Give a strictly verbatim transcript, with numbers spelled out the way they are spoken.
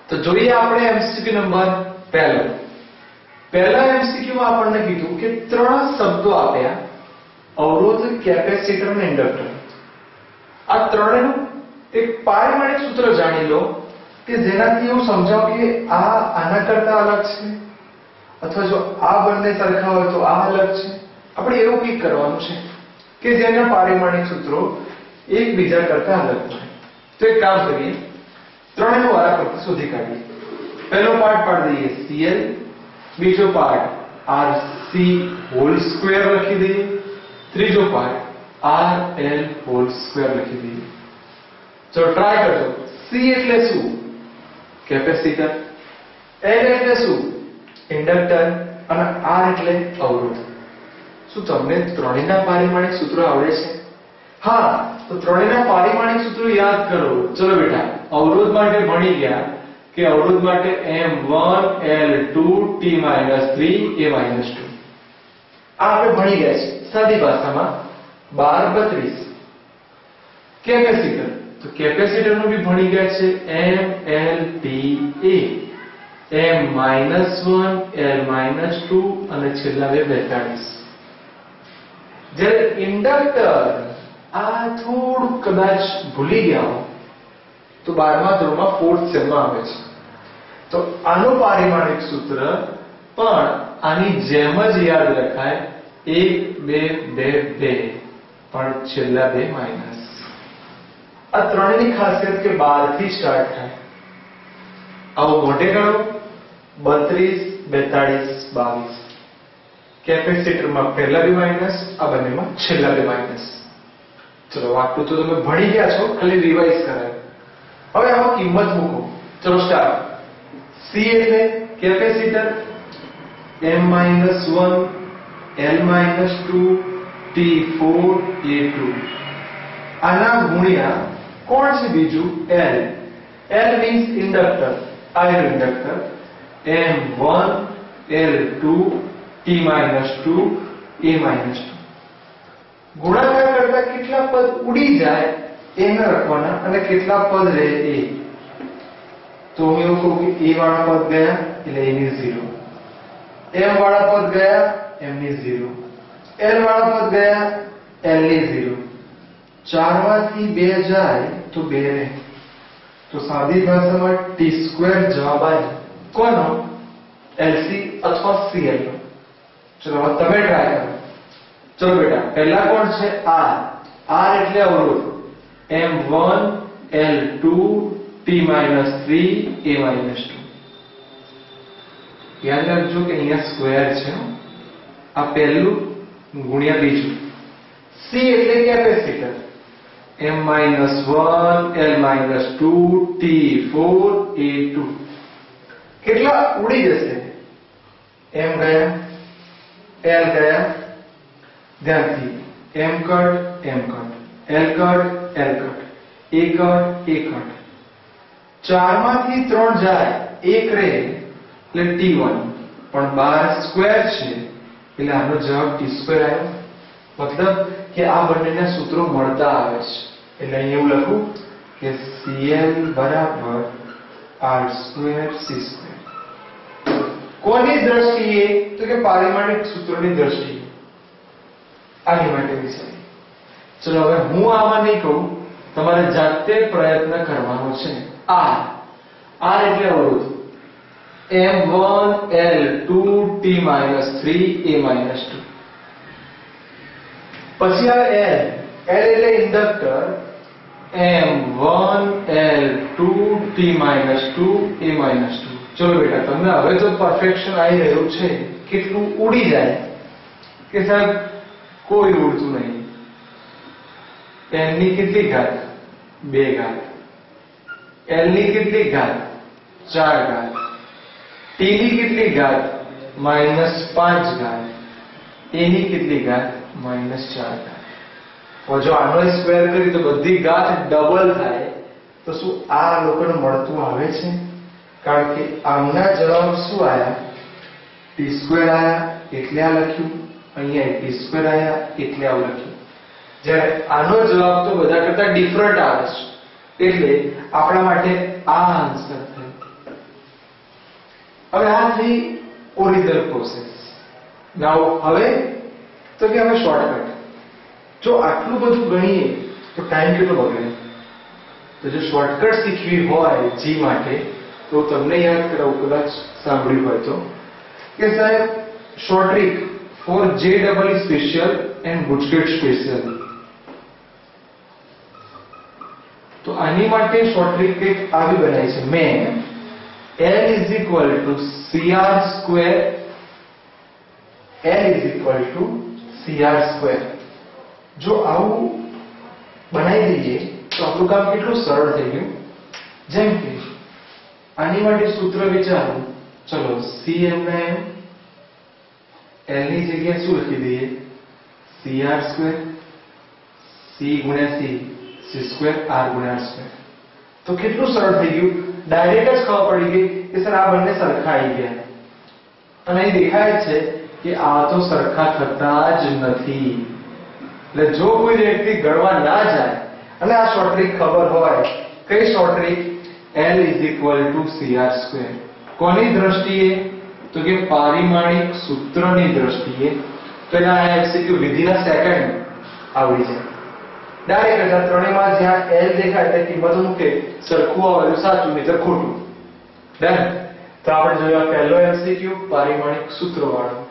તો જોઈએ આપણે એમસીક્યુ નંબર પહેલો. પહેલા એમસીક્યુ માં આપણને કીધું કે ત્રણ શબ્દો આપ્યા, અવરોધ, કેપેસિટર અને ઇન્ડક્ટર. આ ત્રણેયનું એક પારિમાણિક સૂત્ર જાણી લો કે જેનાથી હું સમજાવું કે આ આના કરતા અલગ છે, અથવા જો આ બંને સરખા હોય તો આ અલગ છે. આપણે એવું કંઈક કરવાનું છે કે જેના પારિમાણિક સૂત્રો એકબીજા કરતા અલગ હોય. તો એક કામ કરીએ, ત્રણેયનો વારાફરતી શોધી કાઢીએ. પહેલો પાર્ટ પાડી દઈએ Cl, બીજો પાર્ટ Rc હોલ સ્ક્વેર લખી દઈએ, ત્રીજો પાર્ટ Rl હોલ સ્ક્વેર લખી દઈએ. ચલો ટ્રાય કરજો. C એટલે શું? કેપેસિટર. L એટલે શું? ઇન્ડક્ટર. અને R એટલે અવરોધ. શું તમને ત્રણેયના પારિમાણિક સૂત્રો આવડે છે? હા, તો ત્રણેયના પારિમાણિક સૂત્રો યાદ કરો. ચલો બેટા, અવરોધ માટે ભણી ગયા કે અવરોધ માટે M one L two T minus three A minus two. આ આપણે ભણી ગયા છે સાદી ભાષામાં બાર બત્રીસ. કેપેસિટર, તો કેપેસિટર નું બી ભણી ગયા છે M L T A, M minus one L minus two અને છેલ્લા બે બેતાળીસ. જ્યારે ઇન્ડક્ટર આ થોડું કદાચ ભૂલી ગયા હો તો બારમા ધોરણમાં ફોર્થ સેમમાં આવે છે. તો આનું પારિમાણિક સૂત્ર પણ આની જેમ જ યાદ રખાય, એક બે બે બે પણ છેલ્લા બે માઇનસ. આ ત્રણેયની ખાસિયત કે બાર થી સ્ટાર્ટ થાય. આવું મોટે ગણો બત્રીસ બેતાળીસ બાવીસ. કેપેસિટરમાં પહેલા બે માઇનસ, આ બંનેમાં છેલ્લા બે માઇનસ. ચલો આટલું તો તમે ભણી ગયા છો, ખાલી રિવાઇઝ કરાય. હવે આમાં કિંમત મૂકો. ચલો સ્ટાર્ટ. C એટલે capacitor, m minus one l minus two t four a two. આના ગુણ્યા કોણ છે બીજું? L. L મીન્સ ઇન્ડક્ટર, આયર inductor. m one l two t minus two a minus two. ગુણાકાર કરતા કેટલા પદ ઉડી જાય એને રાખવાના અને કેટલા પદ રહે એ. તો હું એવું કહું કે a વાળા પદ ગયા એટલે a ની ઝીરો, m વાળા પદ ગયા m ની ઝીરો, l વાળા પદ ગયા l ની ઝીરો. ચાર માંથી બે જાય તો બે રહે. તો સાદી ભાષામાં t સ્ક્વેર જવાબ આવે. કોનો? Lc અથવા Cl. ચલો હવે તમે ટ્રાય કરો. ચલો બેટા, પહેલા કોણ છે? R. R એટલે અવરોધ. m one l two t minus three a minus two. યાદ રાખજો કે અહીંયા સ્ક્વેર છે. આ પહેલું ગુણ્યા બીજું. C એટલે capacitor. m minus one l minus two t four a two. કેટલા ઉડી જશે? m ગયા, l ગયા, ધ્યાનથી m cut m cut, l cut l cut, a cut a cut. ચાર માંથી ત્રણ જાય, એક રહે એટલે ટી વન. પણ બાર સ્ક્વેર છે એટલે આનો જવાબ ટી સ્ક્વેર આવ્યો. મતલબ કે આ બંનેના સૂત્રો મળતા આવે છે. એટલે અહીં એવું લખું કે Cl બરાબર r સ્ક્વેર c સ્ક્વેર. કોની દ્રષ્ટિએ? તો કે પારિમાણિક સૂત્રોની દ્રષ્ટિએ. આની માટે વિચારી. ચલો હવે હું આમાં નહીં કહું, તમારે જાતે પ્રયત્ન કરવાનો છે. R. R એટલે અવરોધ. m one l two t minus three a minus two. પછી આવે L. L એટલે inductor. m one l two t minus two a minus two. ચલો બેટા, તમને હવે તો પરફેક્શન આવી રહ્યું છે. કેટલું ઉડી જાય કે સાહેબ કોઈ ઉડતું નહીં. n ની કેટલી ઘાત? બે ઘાત. l ની કેટલી ઘાત? ચાર ઘાત. t ની કેટલી ઘાત? માઈનસ પાંચ ઘાત. a ની કેટલી ઘાત? માઈનસ ચાર ઘાત. જો આનો સ્ક્વેર કરી તો બધી ઘાત ડબલ થાય. તો શું આ લોકોને મળતું આવે છે? કારણ કે આમના જવાબ શું આયા? ટી સ્ક્વેર આયા એટલે આ લખ્યું, અહીંયા ટી સ્ક્વેર આયા એટલે આવું લખ્યું. જ્યારે આનો જવાબ તો બધા કરતા ડિફરન્ટ આવે છે એટલે આપણા માટે આ આન્સર થયો. હવે આ થઈ ઓરિજિનલ પ્રોસેસ. નાઉ હવે તો કે હવે શોર્ટકટ. જો આટલું બધું ગણીએ તો ટાઈમ કેટલો બગડે. તો જો શોર્ટકટ શીખવી હોય જી માટે તો તમને યાદ કરાવું, કદાચ સાંભળ્યું હોય તો, કે સાહેબ શોર્ટ ટ્રીક ફોર જે ડબલ સ્પેશિયલ એન્ડ બુસ્કેટ સ્પેશિયલ. તો આની માટે શોર્ટ ટ્રીક કંઈક આવી બનાવી છે મેં. L is equal to cr square. L is equal to cr square. જો આવું બનાવી દઈએ તો આપણું કામ કેટલું સરળ થઈ ગયું. જેમ કે આની માટે સૂત્ર વિચારો. ચલો cm ના m, l ની જગ્યાએ શું લખી દઈએ? cr square. c ગુણ્યા c, c square, r ગુણ્યા r square. તો કેટલું સરળ થઈ ગયું. ડાયરેક્ટ જ ખબર પડી ગઈ કે સર આ બંને સરખા આવી ગયા. અને અહીં દેખાય છે કે આ તો સરખા થતા જ નથી. એટલે જો કોઈ વ્યક્તિ ગણવા ના જાય અને આ શોર્ટ ટ્રીક ખબર હોય, કઈ short trick? L is equal to cr square. કોની દ્રષ્ટિએ? તો કે પારિમાણિક સૂત્રની દ્રષ્ટિએ. તો એના એમસીક્યુ વિધિના સેકન્ડ આવડી જાય. ડાયરેક્ટ આ ત્રણેયમાં જ્યાં L દેખાય તે કિંમતો મૂકે, સરખું આવે તો સાચું, નહીં તો ખોટું. ડન. તો આપણે જોયા પહેલો એમસીક્યુ પારિમાણિક સૂત્ર વાળો.